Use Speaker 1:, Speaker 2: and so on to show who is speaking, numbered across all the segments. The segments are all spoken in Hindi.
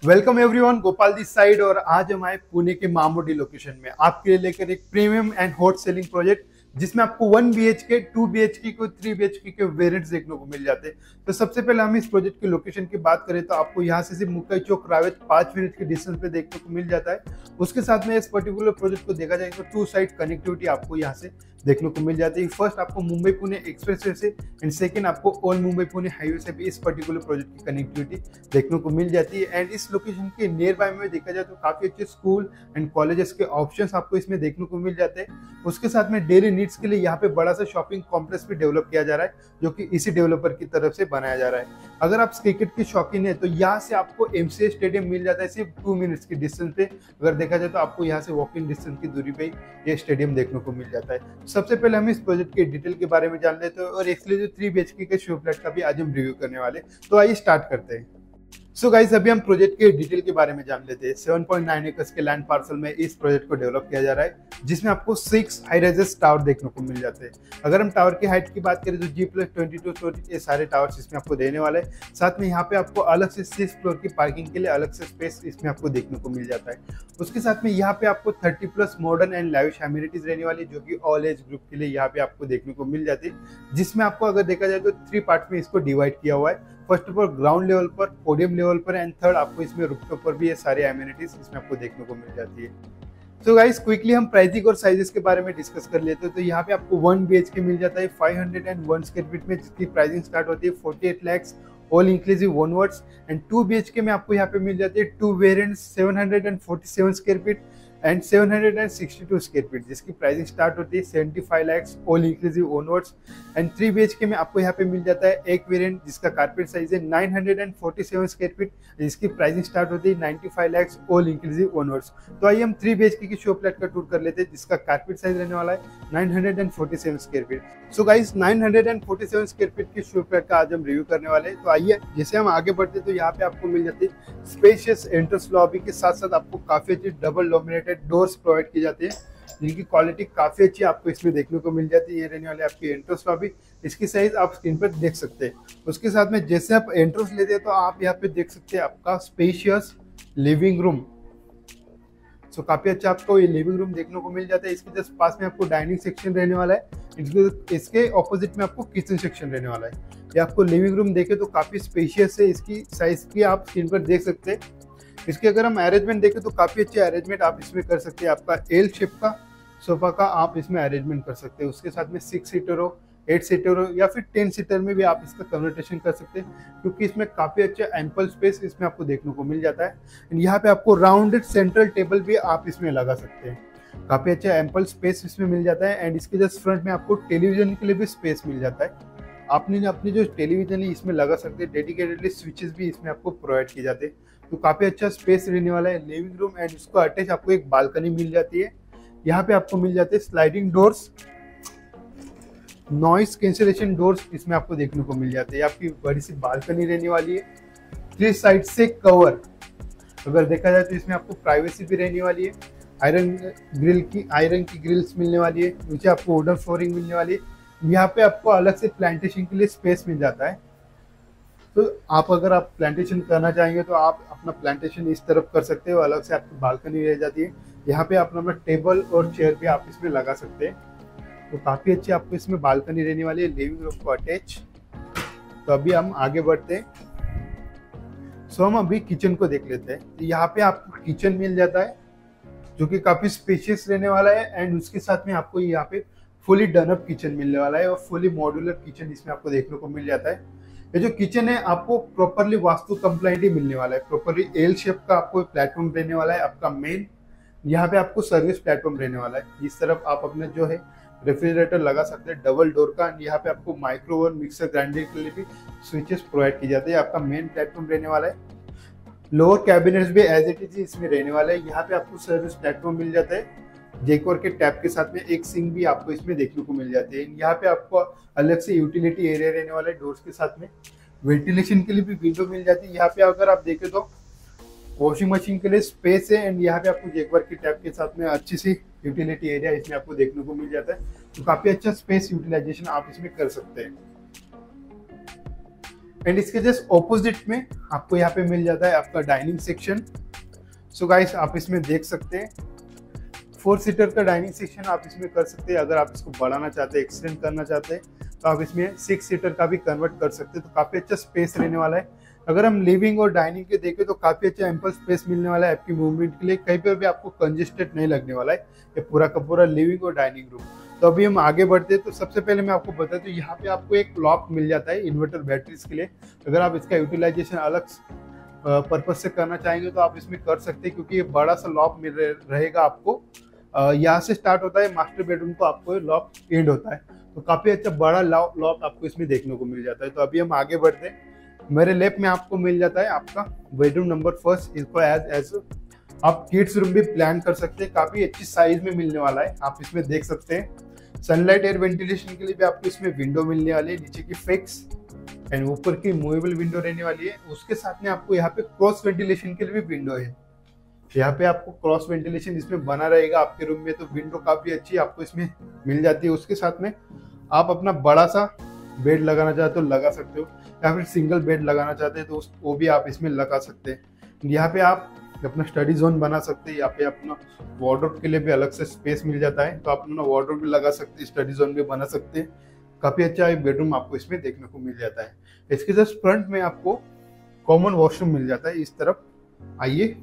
Speaker 1: Welcome everyone, Gopal this side. और आज हम आए पुणे के मामोडी लोकेशन में आपके लिए लेकर एक premium and hot selling project, जिसमें आपको 1 BHK, 2 BHK को 3 BHK के वेरिएंट्स देखने को मिल जाते हैं। तो सबसे पहले हम इस प्रोजेक्ट की लोकेशन की बात करें तो आपको यहाँ से सिर्फ मुक्काई चौक रावेत 5 मिनट के डिस्टेंस पे देखने को मिल जाता है। उसके साथ में इस पर्टिकुलर प्रोजेक्ट को देखा जाए तो 2 साइड कनेक्टिविटी आपको यहाँ से देखने को मिल जाती है। फर्स्ट आपको मुंबई पुणे एक्सप्रेसवे से एंड सेकंड आपको ऑल मुंबई पुणे हाईवे से भी इस पर्टिकुलर प्रोजेक्ट की कनेक्टिविटी देखने को मिल जाती है। एंड इस लोकेशन के नियर बाय में देखा जाए तो काफी अच्छे स्कूल एंड कॉलेजेस के ऑप्शंस आपको इसमें देखने को मिल जाते हैं। उसके साथ में डेली नीड्स के लिए यहाँ पे बड़ा सा शॉपिंग कॉम्प्लेक्स भी डेवलप किया जा रहा है, जो कि इसी डेवलपर की तरफ से बनाया जा रहा है। अगर आप क्रिकेट के शौकीन है तो यहाँ से आपको MCA स्टेडियम मिल जाता है सिर्फ 2 मिनट्स की डिस्टेंस पे। अगर देखा जाए तो आपको यहाँ से वॉकिंग डिस्टेंस की दूरी पे ये स्टेडियम देखने को मिल जाता है। सबसे पहले हम इस प्रोजेक्ट के डिटेल के बारे में जान लेते हैं और एक्चुअली जो 3 BHK के शो फ्लैट का भी आज हम रिव्यू करने वाले। तो आइए स्टार्ट करते हैं। सो गाइस, अभी हम प्रोजेक्ट के डिटेल के बारे में जान लेते हैं। 7.9 एकर्स के लैंड पार्सल में इस प्रोजेक्ट को डेवलप किया जा रहा है, जिसमें आपको 6 हाई राइजेस टावर देखने को मिल जाते हैं। अगर हम टावर की हाइट की बात करें तो G+22 ये सारे टावर्स इसमें आपको देने वाले हैं। साथ में यहाँ पे आपको अलग से 6 फ्लोर की पार्किंग के लिए अलग से स्पेस इसमें आपको देखने को मिल जाता है। उसके साथ में यहाँ पे आपको 30+ मॉडर्न एंड लैविश एमिनिटीज रहने वाली, जो कि ऑल एज ग्रुप के लिए यहाँ पे आपको देखने को मिल जाती है। जिसमें आपको अगर देखा जाए तो 3 पार्ट में इसको डिवाइड किया हुआ है। First of all ground level पर, पोडियम लेवल पर एंड थर्ड आपको इसमें रूफटॉप पर भी ये सारे एमिनिटीज इसमें आपको देखने को मिल जाती है। तो गाइस, क्विकली हम प्राइसिंग और साइजेस के बारे में डिस्कस कर लेते हैं। तो यहाँ पे आपको 1 BHK मिल जाता है 501 स्क्वायर फीट में, जिसकी प्राइसिंग स्टार्ट होती है 48 lakhs all inclusive onwards. And 2 BHK में आपको यहाँ पे मिल जाती है 2 variants 747 square feet and 762 square feet, जिसकी प्राइसिंग स्टार्ट होती है 75 lakhs all inclusive onwards. And 3 BHK में आपको यहाँ पे मिल जाता है एक वेरिएंट जिसका कारपेट साइज है 947 स्क्वायर फीट, जिसकी प्राइसिंग स्टार्ट होती है 95 lakhs ऑल इंक्लूसिव ओनवर्ड्स। तो आइए हम 3 BHK की शो फ्लैट का टूर कर लेते हैं, जिसका कारपेट साइज रहने वाला है 947 square feet. So guys, 947 square feet की शो फ्लैट का आज हम रिव्यू करने वाले हैं। तो आइए जैसे हम आगे बढ़ते हैं तो यहाँ पे आपको मिल जाती है स्पेशियस एंट्रेंस लॉबी के साथ साथ आपको काफी अच्छी डबल डोमिनेटेड डोर्स प्रोवाइड की जाती है, जिनकी क्वालिटी काफी अच्छी आपको इसमें देखने को मिल जाती है। ये रहने वाले आपकी एंट्रेंस लॉबी, इसकी साइज आप स्क्रीन पर देख सकते हैं। उसके साथ में जैसे आप एंट्रेंस लेते हैं तो आप यहाँ पे देख सकते हैं आपका स्पेशियस लिविंग रूम। सो काफी अच्छा आपको ये लिविंग रूम देखने को मिल जाता है। इसके जस्ट पास में आपको डाइनिंग सेक्शन रहने वाला है, इसके ऑपोजिट में आपको किचन सेक्शन रहने वाला है। ये आपको लिविंग रूम देखे तो काफी स्पेशियस है, इसकी साइज की आप स्क्रीन पर देख सकते हैं। इसके अगर हम अरेंजमेंट देखें तो काफी अच्छे अरेंजमेंट आप इसमें कर सकते हैं। आपका एल शेप का सोफा का आप इसमें अरेंजमेंट कर सकते हैं। उसके साथ में 6 सीटर हो, 8 सीटर हो या फिर 10 सीटर में भी आप इसका कन्वर्टेशन कर सकते हैं, क्योंकि इसमें काफी अच्छा एम्पल स्पेस इसमें आपको देखने को मिल जाता है। यहाँ पे आपको राउंडेड सेंट्रल टेबल भी आप इसमें लगा सकते हैं। काफी अच्छा एम्पल स्पेस इसमें मिल जाता है। एंड इसके जस्ट फ्रंट में आपको टेलीविजन के लिए भी स्पेस मिल जाता है। आपने अपनी जो टेलीविजन है इसमें लगा सकते हैं। डेडिकेटेडली स्विचेस भी इसमें आपको प्रोवाइड किए जाते हैं। तो काफी अच्छा स्पेस रहने वाला है लिविंग रूम। एंड इसको अटैच आपको एक बालकनी मिल जाती है। यहाँ पे आपको मिल जाते हैं sliding doors, noise cancellation doors इसमें आपको देखने को मिल जाते हैं। आपकी बड़ी सी बालकनी रहने वाली है, 3 साइड से कवर। अगर देखा जाए तो इसमें आपको प्राइवेसी भी रहने वाली है। आयरन की ग्रिल्स मिलने वाली है। नीचे आपको वुडन फ्लोरिंग मिलने वाली है। यहाँ पे आपको अलग से प्लांटेशन के लिए स्पेस मिल जाता है। तो अगर आप प्लांटेशन करना चाहेंगे तो आप अपना प्लांटेशन इस तरफ कर सकते हो। अलग से आपकी बालकनी रह जाती है। यहाँ पे अपना टेबल और चेयर भी आप इसमें लगा सकते हैं। तो काफी अच्छी आपको इसमें बालकनी रहने वाली है लिविंग रूम को अटैच। तो अभी हम आगे बढ़ते हैं। सो हम अभी किचन को देख लेते हैं। तो यहाँ पे आपको किचन मिल जाता है, जो कि काफी स्पेशियस रहने वाला है। एंड उसके साथ में आपको यहाँ पे फुली डनअप किचन मिलने वाला है और फुली मॉड्यूलर किचन इसमें आपको देखने को मिल जाता है। ये जो किचन है आपको प्रॉपरली वास्तु कंप्लाइंट ही मिलने वाला है। प्रॉपरली एल शेप का आपको प्लेटफॉर्म रहने वाला है आपका मेन। यहाँ पे आपको सर्विस प्लेटफॉर्म रहने वाला है। इस तरफ आप अपने जो है रेफ्रिजरेटर लगा सकते हैं डबल डोर का। यहाँ पे आपको माइक्रोवेव मिक्सर ग्राइंडर के लिए भी स्विचेस प्रोवाइड की जाती है। आपका मेन प्लेटफॉर्म रहने वाला है। लोअर कैबिनेट्स भी एज इट इज इसमें रहने वाला है। यहाँ पे आपको सर्विस प्लेटफॉर्म मिल जाता है। जेकोर के टैप के साथ में एक सिंक भी आपको इसमें देखने को मिल जाती है। यहाँ पे आपको अलग से यूटिलिटी एरिया रहने वाला है। डोर्स के साथ में वेंटिलेशन के लिए भी विंडो मिल जाती है। यहाँ पे अगर आप देखें तो वॉशिंग मशीन के लिए स्पेस है। एंड यहाँ पे आपको जेकोर के टैप के साथ में अच्छी सी यूटिलिटी एरिया इसमें आपको देखने को मिल जाता है। तो काफी अच्छा स्पेस यूटिलाइजेशन आप इसमें कर सकते हैं। एंड इसके जस्ट ऑपोजिट में आपको यहाँ पे मिल जाता है आपका डाइनिंग सेक्शन। सो गाइस आप इसमें देख सकते हैं 4 सीटर का डाइनिंग सेक्शन आप इसमें कर सकते हैं। अगर आप इसको बढ़ाना चाहते हैं, एक्सटेंड करना चाहते हैं, तो आप इसमें 6 सीटर का भी कन्वर्ट कर सकते हैं। तो काफ़ी अच्छा स्पेस रहने वाला है। अगर हम लिविंग और डाइनिंग के देखें तो काफ़ी अच्छा एम्पल स्पेस मिलने वाला है आपकी मूवमेंट के लिए। कहीं पर भी आपको कंजेस्टेड नहीं लगने वाला है। ये पूरा का पूरा लिविंग और डाइनिंग रूम। तो अभी हम आगे बढ़ते हैं। तो सबसे पहले मैं आपको बता दूं, यहाँ पे आपको एक लॉक मिल जाता है इन्वर्टर बैटरीज के लिए। अगर आप इसका यूटिलाइजेशन अलग पर्पज से करना चाहेंगे तो आप इसमें कर सकते हैं, क्योंकि ये बड़ा सा लॉक मिल रहेगा आपको। यहाँ से स्टार्ट होता है मास्टर बेडरूम, तो आपको लॉक एंड होता है। तो काफ़ी अच्छा बड़ा लॉक आपको इसमें देखने को मिल जाता है। तो अभी हम आगे बढ़ते हैं। मेरे लेफ्ट में आपको मिल जाता है आपका बेडरूम नंबर 1। इसको एज आप किड्स रूम भी प्लान कर सकते हैं। काफ़ी अच्छी साइज में मिलने वाला है। आप इसमें देख सकते हैं सनलाइट एयर वेंटिलेशन के लिए भी आपको इसमें विंडो मिलने वाली है, नीचे की फिक्स एंड ऊपर की मूवेबल विंडो रहने वाली है। उसके साथ में आपको यहाँ पे क्रॉस वेंटिलेशन के लिए भी विंडो है। यहाँ पे आपको क्रॉस वेंटिलेशन इसमें बना रहेगा आपके रूम में। तो विंडो काफ़ी अच्छी आपको इसमें मिल जाती है। उसके साथ में आप अपना बड़ा सा बेड लगाना चाहते हो लगा सकते हो, या फिर सिंगल बेड लगाना चाहते हैं तो वो भी आप इसमें लगा सकते हैं। यहाँ पे आप अपना स्टडी जोन बना सकते हैं। यहाँ पे अपना वार्डरोब के लिए भी अलग से स्पेस मिल जाता है, तो आप अपना वार्डरोब भी लगा सकते हैं, स्टडी जोन भी बना सकते हैं। काफ़ी अच्छा एक बेडरूम आपको इसमें देखने को मिल जाता है। इसके जस्ट फ्रंट में आपको कॉमन वॉशरूम मिल जाता है इस तरफ। आइए।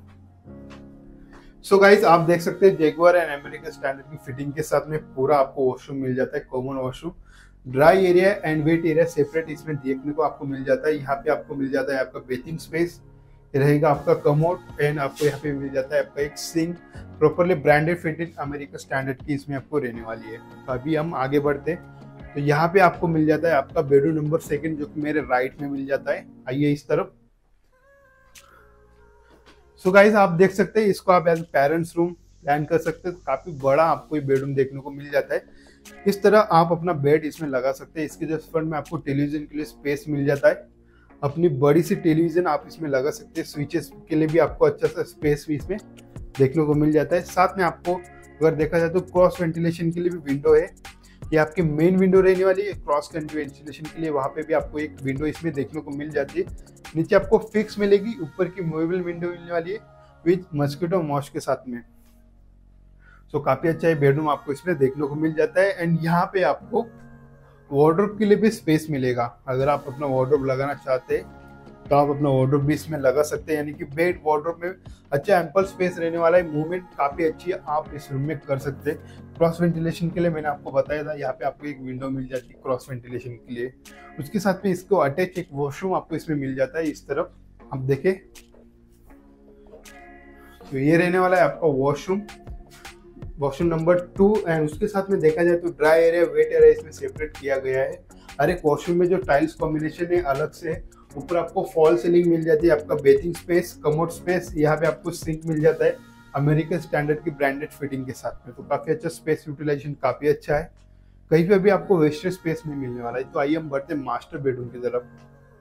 Speaker 1: सो गाइस आप देख सकते हैं जैगुआर एंड अमेरिकन स्टैंडर्ड की फिटिंग के साथ में पूरा आपको वॉशरूम मिल जाता है, common washroom. Dry area and wet area separate इसमें देखने को आपको मिल जाता है। यहाँ पे आपको मिल जाता है आपका बेसिंग स्पेस रहेगा, आपका कमोड एंड आपको यहाँ पे मिल जाता है आपका एक sink, properly branded fitted American standard की इसमें आपको रहने वाली है। तो अभी हम आगे बढ़ते हैं। तो यहाँ पे आपको मिल जाता है आपका बेडरूम नंबर 2, जो कि मेरे राइट में मिल जाता है। आइए इस तरफ। सो गाइस आप देख सकते हैं इसको आप एज पेरेंट्स रूम प्लान कर सकते हैं। तो काफी बड़ा आपको ये बेडरूम देखने को मिल जाता है। इस तरह आप अपना बेड इसमें लगा सकते हैं। इसके जस्ट फ्रंट में आपको टेलीविजन के लिए स्पेस मिल जाता है। अपनी बड़ी सी टेलीविजन आप इसमें लगा सकते हैं। स्विचेस के लिए भी आपको अच्छा सा स्पेस भी इसमें देखने को मिल जाता है। साथ में आपको अगर देखा जाए तो क्रॉस वेंटिलेशन के लिए भी विंडो है। ये आपकी मेन विंडो रहने वाली है। क्रॉस वेंटिलेशन के लिए वहाँ पे भी आपको एक विंडो इसमें देखने को मिल जाती है। नीचे आपको फिक्स मिलेगी, ऊपर की मूवेबल विंडो मिलने वाली है विद मस्किटो मॉश के साथ में। सो काफी अच्छा बेडरूम आपको इसमें देखने को मिल जाता है। एंड यहाँ पे आपको वार्डरोब के लिए भी स्पेस मिलेगा। अगर आप अपना वार्डरोब लगाना चाहते हैं तो आप अपना वार्डरोब भी इसमें लगा सकते हैं। यानी कि बेड वार्डरोब में अच्छा एम्पल स्पेस रहने वाला है। मूवमेंट काफी अच्छी है, आप इस रूम में कर सकते हैं। क्रॉस वेंटिलेशन के लिए मैंने आपको बताया था, यहाँ पे आपको एक विंडो मिल जाती है क्रॉस वेंटिलेशन के लिए। उसके साथ में इसको अटैच एक वॉशरूम आपको इसमें मिल जाता है इस तरफ। आप देखें तो ये रहने वाला है आपका वॉशरूम नंबर 2। एंड उसके साथ में देखा जाए तो ड्राई एरिया वेट एरिया इसमें सेपरेट किया गया है। हर एक वॉशरूम में जो टाइल्स कॉम्बिनेशन है अलग से है। ऊपर आपको फॉल सीलिंग मिल जाती है, आपका बेसिंग स्पेस, कमोड स्पेस, यहाँ पे आपको सिंक मिल जाता है अमेरिकन स्टैंडर्ड की ब्रांडेड फिटिंग के साथ में। तो काफी अच्छा स्पेस यूटिलाइजेशन काफी अच्छा है। कहीं पे भी आपको वेस्टेज स्पेस नहीं मिलने वाला है। तो आइए हम बढ़ते हैं मास्टर बेडरूम की तरफ।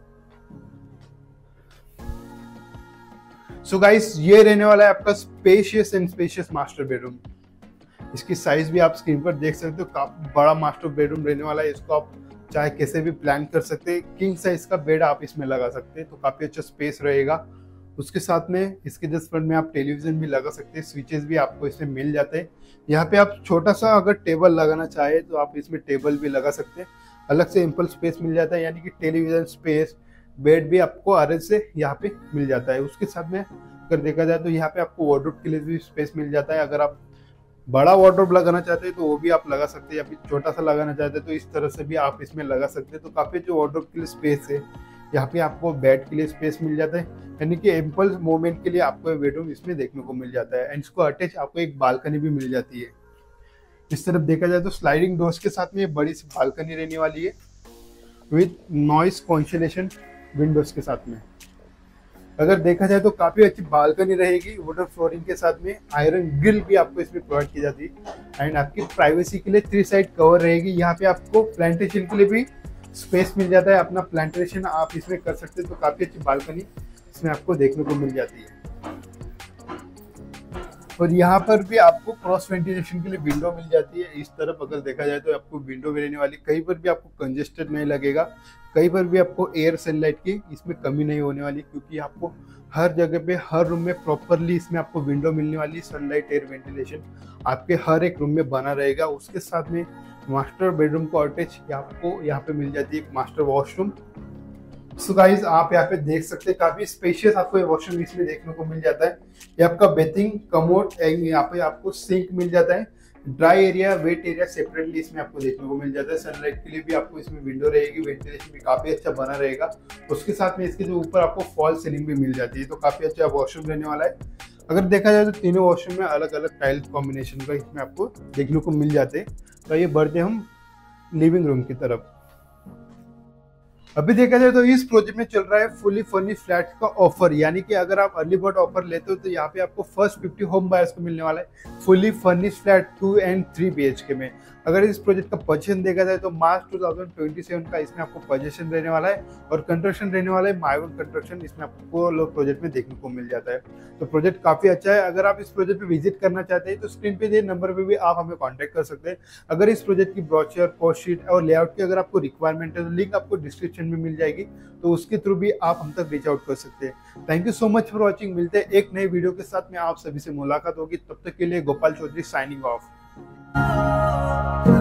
Speaker 1: सो गाइस ये रहने वाला है आपका स्पेशियस मास्टर बेडरूम। इसकी साइज भी आप स्क्रीन पर देख सकते हो। काफी बड़ा मास्टर बेडरूम रहने वाला है। इसको आप चाहे कैसे भी प्लान कर सकते हैं। किंग साइज का बेड आप इसमें लगा सकते हैं, तो काफी अच्छा स्पेस रहेगा। उसके साथ में इसके जस्ट फ्रंट में आप टेलीविजन भी लगा सकते हैं। स्विचेस भी आपको इसमें मिल जाते हैं। यहाँ पे आप छोटा सा अगर टेबल लगाना चाहे तो आप इसमें टेबल भी लगा सकते हैं। अलग से एम्पल स्पेस मिल जाता है, यानी कि टेलीविजन स्पेस, बेड भी आपको आरएस से यहाँ पे मिल जाता है। उसके साथ में अगर देखा जाए तो यहाँ पे आपको वार्डरोब के लिए भी स्पेस मिल जाता है। अगर आप बड़ा वार्डरोब लगाना चाहते हैं तो वो भी आप लगा सकते हैं, या फिर छोटा सा लगाना चाहते हैं तो इस तरह से भी आप इसमें लगा सकते हैं। तो काफी जो वार्डरोब के लिए स्पेस है, यहाँ पे आपको बेड के लिए स्पेस मिल जाता है। यानी कि एम्पल मूवमेंट के लिए आपको बेडरूम इसमें देखने को मिल जाता है। एंड इसको अटैच आपको एक बालकनी भी मिल जाती है। इस तरफ देखा जाए तो स्लाइडिंग डोर्स के साथ में बड़ी सी बालकनी रहने वाली है विद नॉइस कैंसिलेशन विंडोज के साथ में। अगर देखा जाए तो काफी अच्छी बालकनी रहेगी। वुडन फ्लोरिंग के साथ में आयरन ग्रिल भी आपको इसमें प्रोवाइड की जाती है। एंड आपकी प्राइवेसी के लिए 3 साइड कवर रहेगी। यहाँ पे आपको प्लांटेशन के लिए भी स्पेस मिल जाता है। अपना प्लांटेशन आप इसमें कर सकते हैं। तो काफी अच्छी बालकनी इसमें आपको देखने को मिल जाती है। और यहाँ पर भी आपको क्रॉस वेंटिलेशन के लिए विंडो मिल जाती है। इस तरफ अगर देखा जाए तो आपको विंडो भी रहने वाली, कहीं पर भी आपको कंजेस्टेड नहीं लगेगा, कहीं पर भी आपको एयर सनलाइट की इसमें कमी नहीं होने वाली, क्योंकि आपको हर जगह पे हर रूम में प्रॉपरली इसमें आपको विंडो मिलने वाली, सनलाइट एयर वेंटिलेशन आपके हर एक रूम में बना रहेगा। उसके साथ में मास्टर बेडरूम को अटैच आपको यहाँ पे मिल जाती है एक मास्टर वॉशरूम। सो गाइस आप यहाँ पे देख सकते हैं काफी स्पेशियस आपको ये वॉशरूम इसमें देखने को मिल जाता है। ये आपका बेथिंग कमोड, यहाँ पे आपको सिंक मिल जाता है। Dry area wet area separately इसमें आपको देखने को मिल जाता है। सनलाइट के लिए भी आपको इसमें विंडो रहेगी, वेंटिलेशन भी काफी अच्छा बना रहेगा। उसके साथ में इसके जो ऊपर आपको फॉल सीलिंग भी मिल जाती है, तो काफी अच्छा वॉशरूम रहने वाला है। अगर देखा जाए तो तीनों वॉशरूम में अलग अलग टाइल्स कॉम्बिनेशन का इसमें आपको देखने को मिल जाते हैं। तो ये बढ़ते हम लिविंग रूम की तरफ। अभी देखा जाए तो इस प्रोजेक्ट में चल रहा है फुली फर्निश्ड फ्लैट का ऑफर, यानी कि अगर आप अर्ली बर्ड ऑफर लेते हो तो यहाँ पे आपको फर्स्ट 50 होम बायर्स को मिलने वाला है fully furnished flat 2 and 3 BHK में। अगर इस प्रोजेक्ट का पोजीशन देखा जाए तो मार्च 2027 का इसमें आपको पोजीशन रहने वाला है और कंस्ट्रक्शन रहने वाला है माय ओन कंस्ट्रक्शन, इसमें आपको लोग प्रोजेक्ट में देखने को मिल जाता है। तो प्रोजेक्ट काफी अच्छा है। अगर आप इस प्रोजेक्ट पे विजिट करना चाहते हैं तो स्क्रीन पे दिए नंबर पे भी आप हमें कॉन्टेक्ट कर सकते हैं। अगर इस प्रोजेक्ट की ब्रोचर, कॉस्ट शीट और लेआउट की अगर आपको रिक्वायरमेंट है तो लिंक आपको डिस्क्रिप्शन में मिल जाएगी, तो उसके थ्रू भी आप हम तक रीच आउट कर सकते हैं। Thank you so much for watching. मिलते हैं एक नई वीडियो के साथ में, आप सभी से मुलाकात होगी। तब तक के लिए गोपाल चौधरी साइनिंग ऑफ।